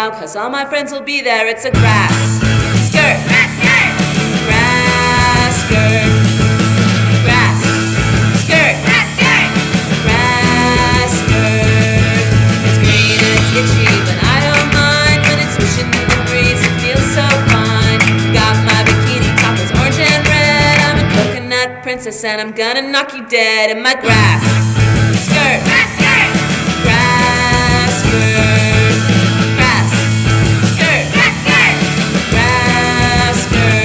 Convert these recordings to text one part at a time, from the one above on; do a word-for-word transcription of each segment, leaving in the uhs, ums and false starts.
now, cause all my friends will be there. It's a grass skirt. Grass skirt. Grass skirt. Grass skirt. Grass skirt. Grass skirt. It's green and it's itchy, but I don't mind when it's swishing in the breeze. It feels so fine. Got my bikini top is orange and red. I'm a coconut princess and I'm gonna knock you dead in my grass skirt. Grass skirt. Grass skirt. Grass skirt. Grass skirt. Grass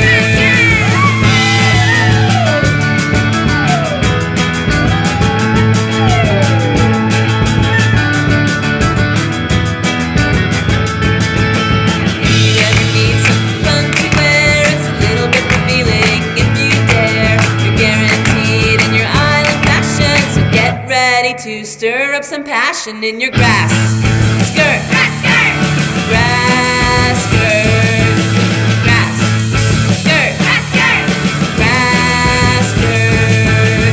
If you ever need something fun to wear, it's a little bit revealing if you dare. You're guaranteed in your island fashion, so get ready to stir up some passion in your grass skirt. Grass skirt. Grass skirt. Grass skirt. Grass skirt. Grass skirt.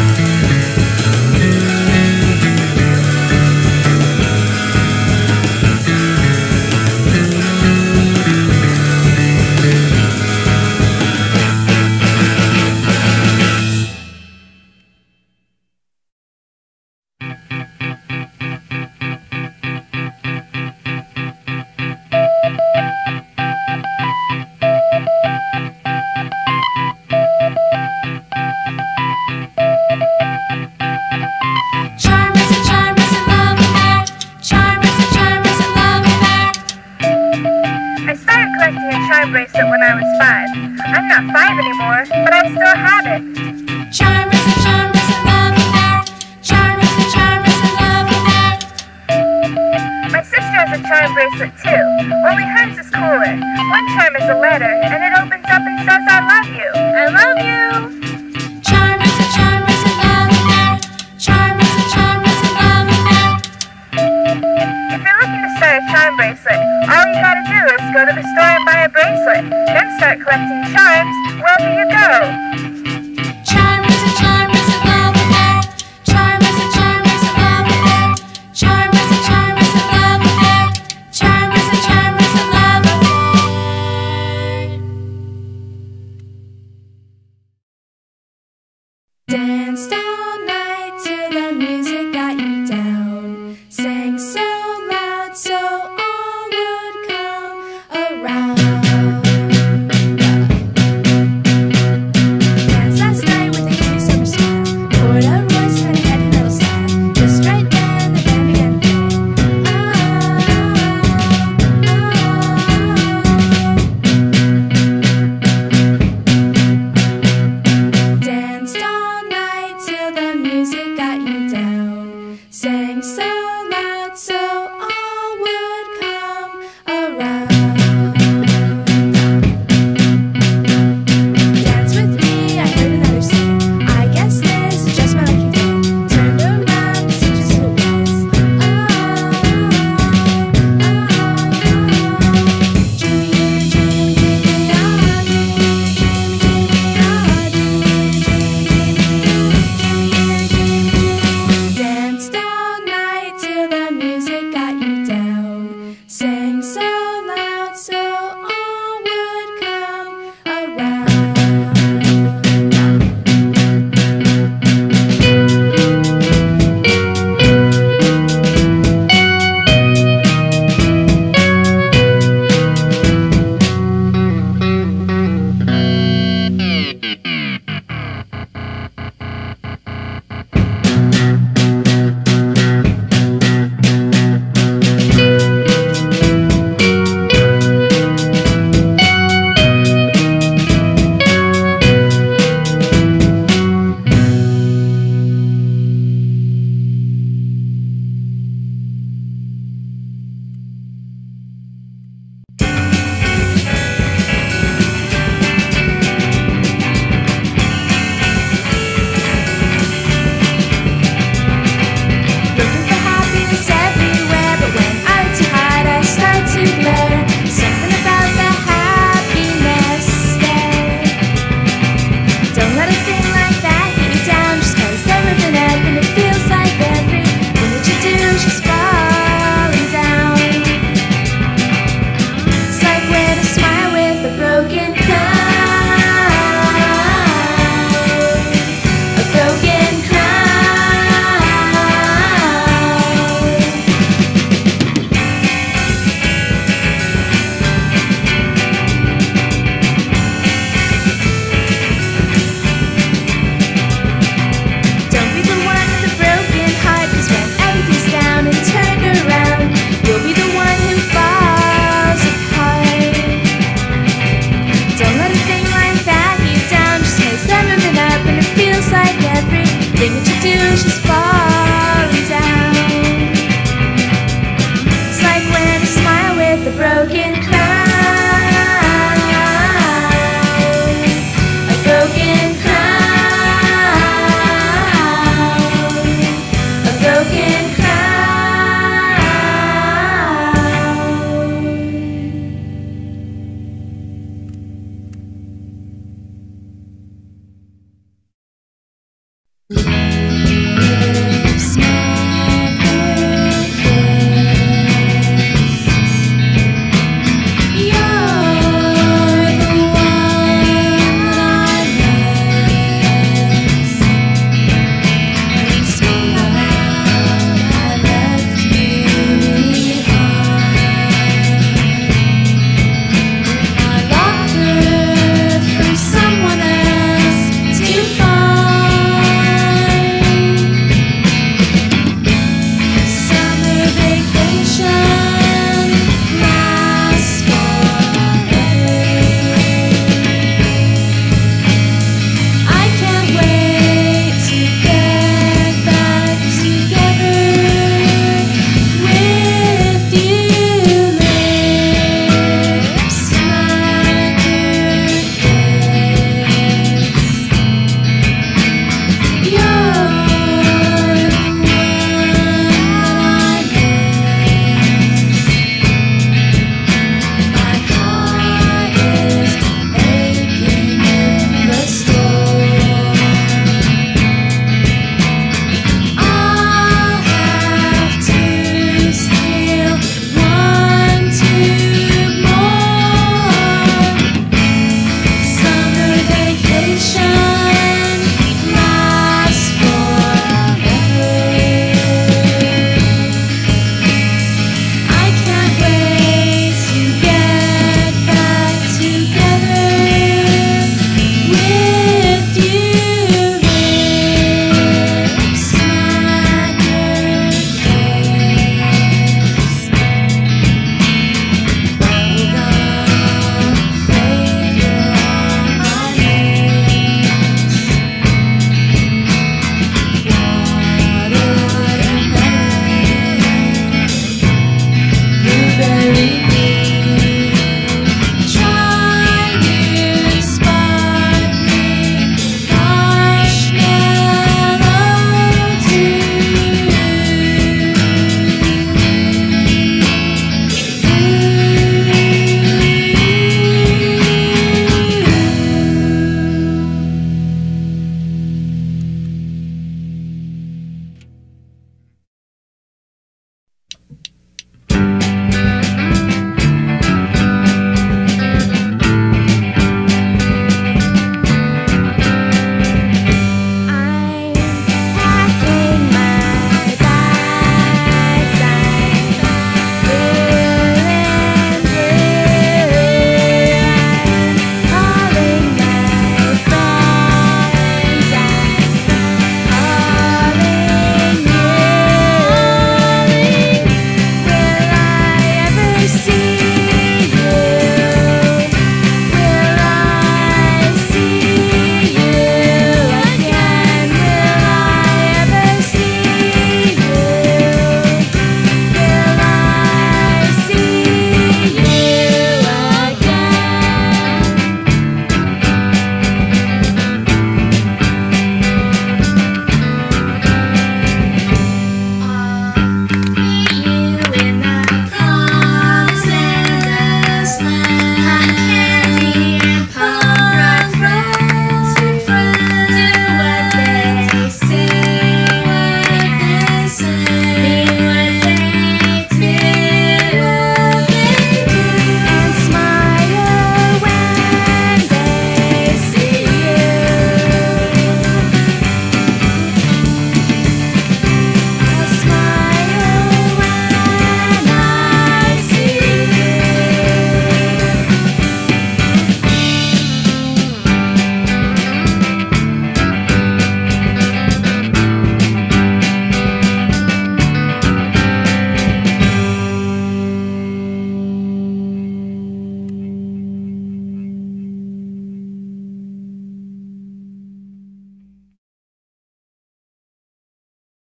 Charm is a charm is a love affair. Charm is a charm is a love affair. I started collecting a charm bracelet when I was five. I'm not five anymore, but I still have it. Charm is a charm is a love affair. Charm is a charm is a love affair. My sister has a charm bracelet too, only hers is cooler. One charm is a letter, and it opens up and says I love you. I love you! Charm is a charm is a love affair. Charm is a charm is a love affair. If you're looking to start a charm bracelet, all you gotta do is go to the store and buy a bracelet, then start collecting charms. Where do you go?